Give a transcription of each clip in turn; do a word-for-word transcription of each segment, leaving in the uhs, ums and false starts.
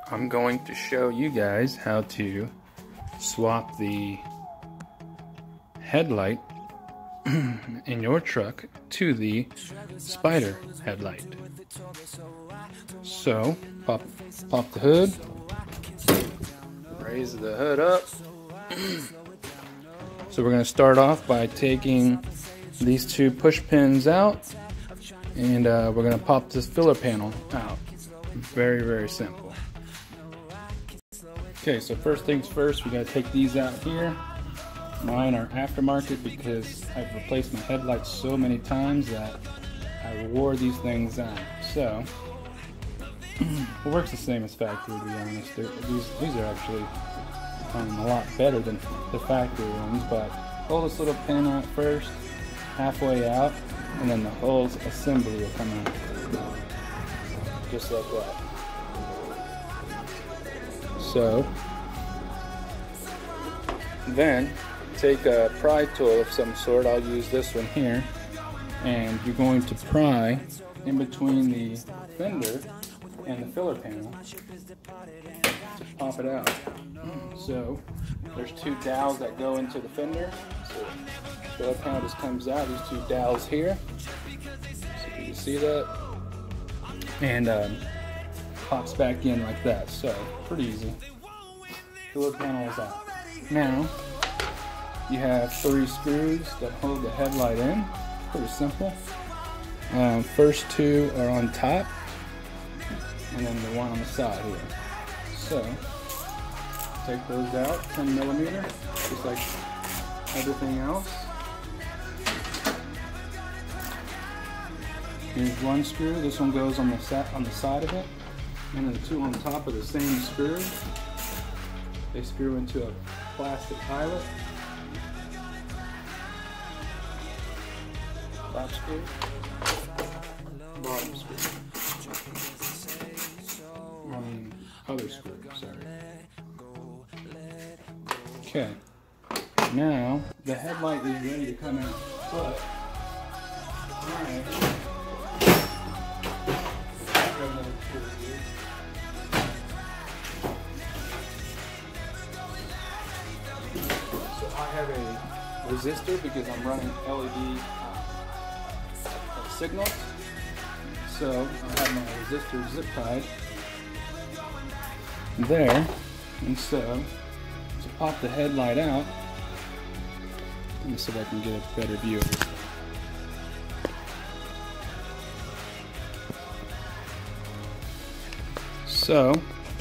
I'm going to show you guys how to swap the headlight in your truck to the Spyder headlight. So pop, pop the hood, raise the hood up. So we're going to start off by taking these two push pins out, and uh, we're going to pop this filler panel out. Very, very simple. Okay, so first things first, we got to take these out here. Mine are aftermarket because I've replaced my headlights so many times that I wore these things out. So it works the same as factory, to be honest. These, these are actually um, a lot better than the factory ones, but pull this little pin out first, halfway out, and then the whole assembly will come out. Just like that. So then take a pry tool of some sort. I'll use this one here, and you're going to pry in between the fender and the filler panel to pop it out. So there's two dowels that go into the fender. So the filler panel just comes out, these two dowels here. So you can see that, and um, pops back in like that. So pretty easy. Filler panel is out. Now you have three screws that hold the headlight in. Pretty simple. Um, first two are on top, and then the one on the side here. So take those out, ten millimeter, just like everything else. Here's one screw. This one goes on the set on the side of it, and then the two on top of the same screw. They screw into a plastic eyelet. Top screw, bottom screw. I mean, other screw, sorry. Okay, now the headlight is ready to come out, but alright. So I have a resistor because I'm running L E D signals. So I have my resistor zip tied there, and so to pop the headlight out, let me see if I can get a better view of this. So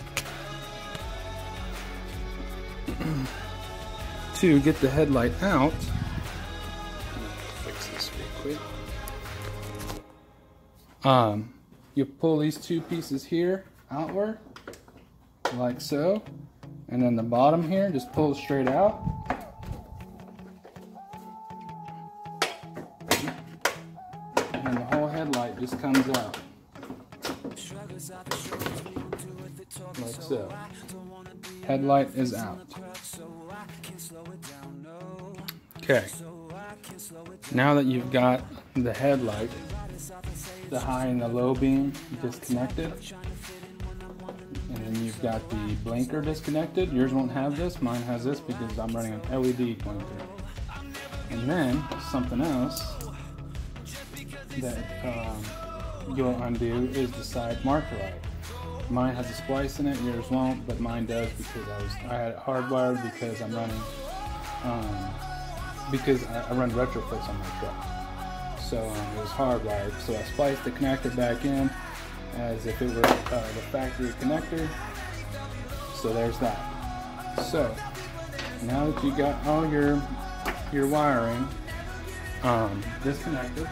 to get the headlight out, fix this real quick. Um, you pull these two pieces here outward, like so, and then the bottom here just pull straight out. And then the whole headlight just comes out, like so. Headlight is out. Okay, now that you've got the headlight, the high and the low beam disconnected, and then you've got the blinker disconnected. Yours won't have this, mine has this because I'm running an L E D blinker. And then something else that um, you'll undo is the side marker light. Mine has a splice in it, yours won't, but mine does because I was I had it hardwired because I'm running um, because I, I run retrofits on my truck. So um, it was hardwired. So I spliced the connector back in as if it were uh, the factory connector. So there's that. So now that you got all your your wiring um, disconnected,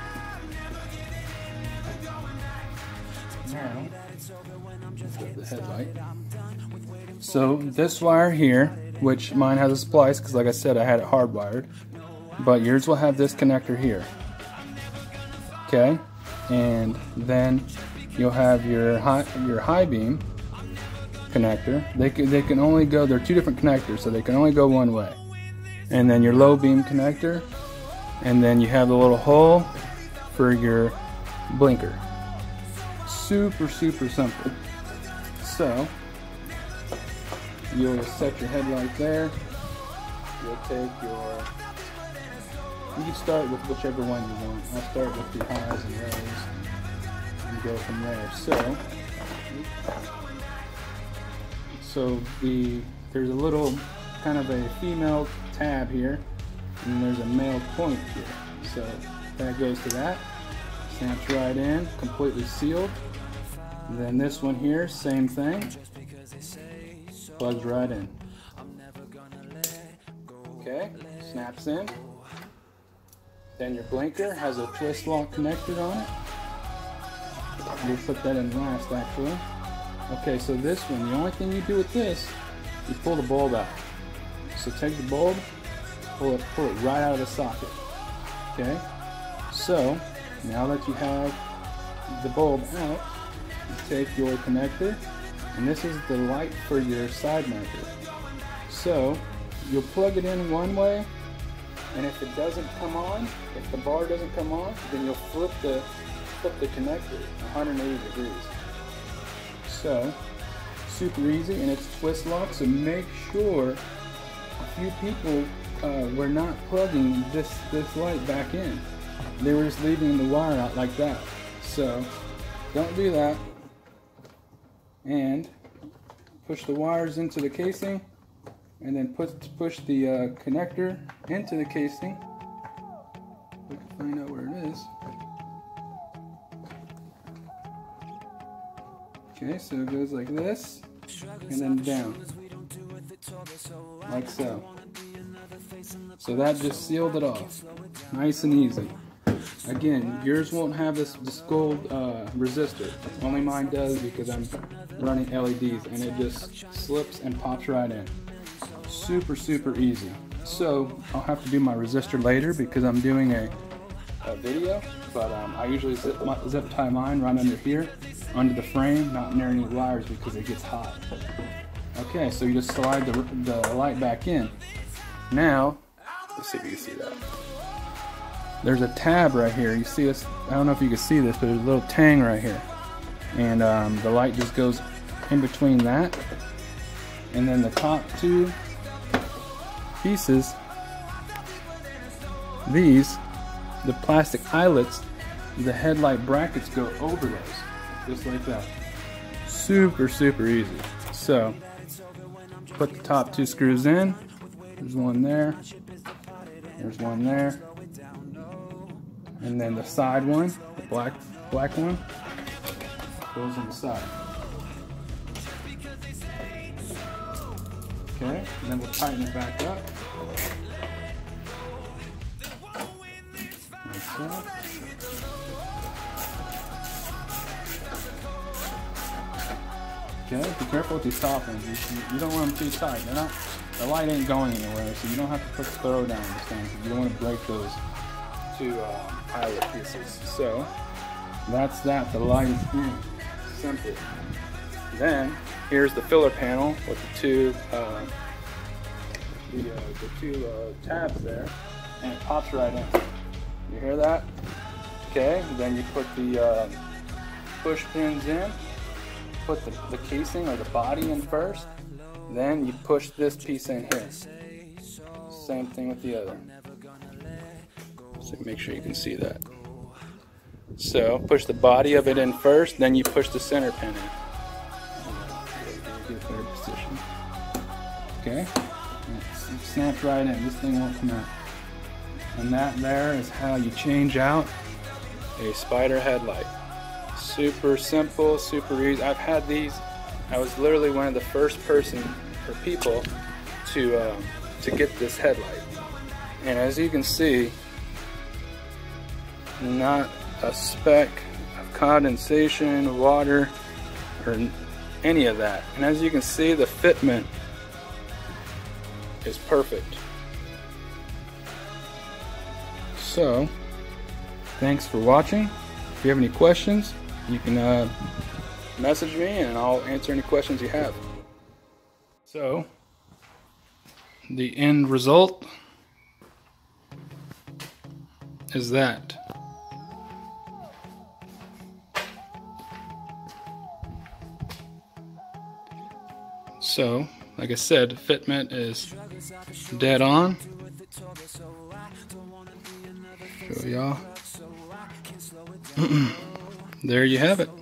now let's get the headlight. So this wire here, which mine has a splice because, like I said, I had it hardwired, but yours will have this connector here. Okay, and then you'll have your high your high beam connector. They can they can only go. They're two different connectors, so they can only go one way. And then your low beam connector, and then you have the little hole for your blinker. Super super simple. So you'll set your headlight there. You'll take your, you can start with whichever one you want. I'll start with the highs and lows and go from there. So, so the there's a little kind of a female tab here, and there's a male point here. So that goes to that, snaps right in, completely sealed. And then this one here, same thing, plugs right in. Okay, snaps in. Then your blinker has a twist lock connected on it. We'll put that in last actually. Okay, so this one, the only thing you do with this, you pull the bulb out. So take the bulb, pull it, pull it right out of the socket. Okay, so now that you have the bulb out, you take your connector, and this is the light for your side marker. So you'll plug it in one way, and if it doesn't come on, if the bar doesn't come on, then you'll flip the flip the connector one hundred eighty degrees. So super easy, and it's twist lock. So make sure a few people uh, were not plugging this this light back in. They were just leaving the wire out like that. So don't do that. And push the wires into the casing, and then put push the uh, connector into the casing. We can find out where it is. Okay, so it goes like this, and then down, like so. So that just sealed it off, nice and easy. Again, yours won't have this, this gold uh, resistor. Only mine does because I'm running L E Ds, and it just slips and pops right in. Super, super easy. So I'll have to do my resistor later because I'm doing a, a video, but um, I usually zip, my, zip tie mine right under here, under the frame, not near any wires because it gets hot. Okay, so you just slide the, the light back in. Now, let's see if you can see that. There's a tab right here. You see this? I don't know if you can see this, but there's a little tang right here. And um, the light just goes in between that. And then the top two pieces, these, the plastic eyelets, the headlight brackets go over those. Just like that. Super, super easy. So, put the top two screws in. There's one there. There's one there. And then the side one, the black black one, goes on the side. Okay, and then we'll tighten it back up. Like so. Okay, be careful with these top ones. You, you don't want them too tight. They're not, the light ain't going anywhere, so you don't have to put the throw down this thing. You don't want to break those two uh, eyelet pieces. So that's that. The light is in. Simple. Then here's the filler panel with the two uh, the, uh, the two uh, tabs there, and it pops right in. You hear that? Okay. Then you put the uh, push pins in. Put the, the casing or the body in first. Then you push this piece in here. Same thing with the other. So make sure you can see that. So push the body of it in first, then you push the center pin in. Get a better position. Okay, it snaps right in. This thing won't come out. And that there is how you change out a Spyder headlight. Super simple, super easy. I've had these. I was literally one of the first person or people to um, to get this headlight. And as you can see, not a speck of condensation, water, or any of that. And as you can see, the fitment is perfect. So, thanks for watching. If you have any questions, you can uh, message me and I'll answer any questions you have. So, the end result is that. So, like I said, fitment is dead on. Show y'all. There you have it.